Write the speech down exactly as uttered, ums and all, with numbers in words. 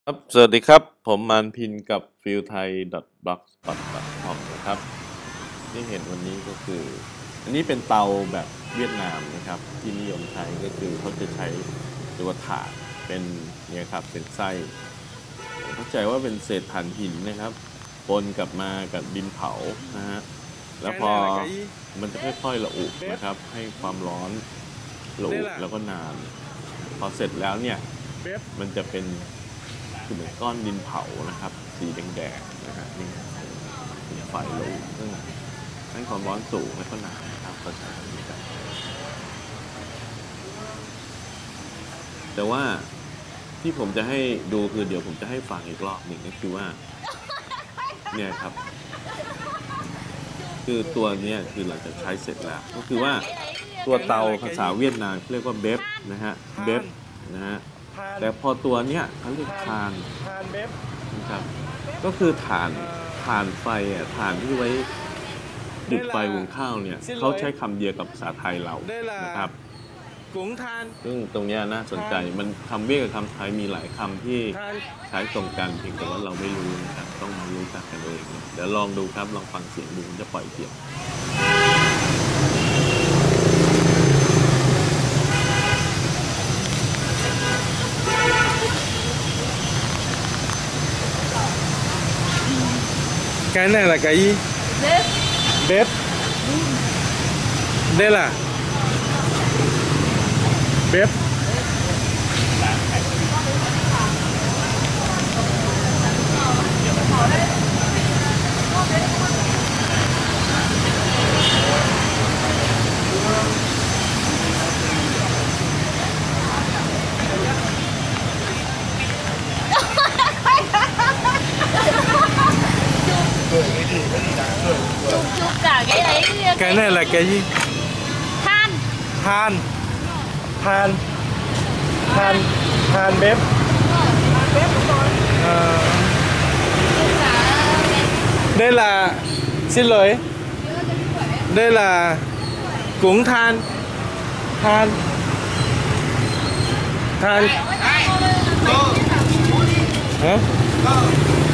ครับสวัสดีครับผมมานพินกับฟิลไทย บล็อกสปอต ดอท คอม นะครับที่เห็นวันนี้ก็คืออันนี้เป็นเตาแบบเวียดนามนะครับที่นิยมใช้ก็คือเขาจะใช้ตัวถ่านเป็นเนี่ยครับเป็นไส้ผมเข้าใจว่าเป็นเศษถ่านหินนะครับปนกลับมากับดินเผานะฮะแล้วพอมันจะค่อยๆระอุนะครับให้ความร้อนระอุแล้วก็นานพอเสร็จแล้วเนี่ยมันจะเป็นคือเหมือนก้อนดินเผานะครับสีแดงๆนะฮะนี่เป็นไฟระอุซึ่งให้ความร้อนสูงและก็นานนะครับก็ใช้แบบนี้กันแต่ว่าที่ผมจะให้ดูคือเดี๋ยวผมจะให้ฟังอีกรอบหนึ่งก็คือว่าเนี่ยครับคือตัวนี้คือหลังจากใช้เสร็จแล้วก็คือว่าตัวเตาภาษาเวียดนามเรียกว่าเบฟนะฮะเบฟนะฮะแต่พอตัวเนี้ยเขาเรียกทานนะครับก็คือถ่านถ่านไฟอ่ะถ่านที่ไว้จุดไฟหุงข้าวเนี่ยเขาใช้คำเดียวกับภาษาไทยเรานะครับซึ่งตรงนี้น่าสนใจมันคำเวียดกับคำไทยมีหลายคำที่ใช้ตรงกันเพียงแต่ว่าเราไม่รู้นะครับต้องมารู้จักกันเองเดี๋ยวลองดูครับลองฟังเสียงดูจะปล่อยเสียง Cái này là cái gì? Bếp. Bếp. Đây là bếp. Chụp chụp cả cái ấy. Cái này là cái gì? Than. Than. Than. Than. Than bếp. À, đây là xin lỗi. Đây là cuống than. Than. Than. Hả?